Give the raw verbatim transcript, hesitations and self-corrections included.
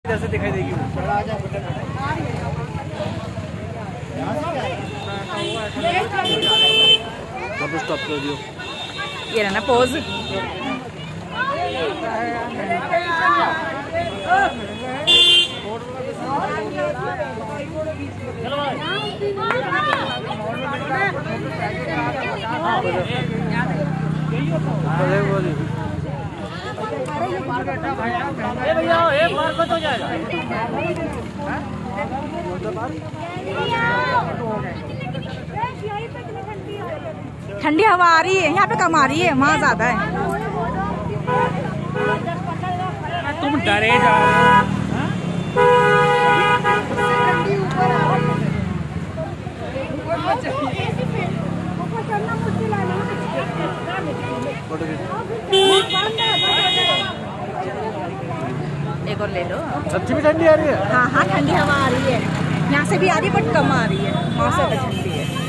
इधर से दिखाई देगी। अब स्टॉप कर दियो। ये रहा ना पोज। भैया एक बार को तो जाएगा। ठंडी हवा आ रही है, यहाँ पे कम आ रही है, वहाँ ज्यादा है। तुम डरे जाओ। एक और ले लो। सच्ची में ठंडी आ रही है? हाँ हाँ ठंडी हवा आ रही है, यहाँ से भी आ रही है बट कम आ रही है, वहाँ से ठंडी है।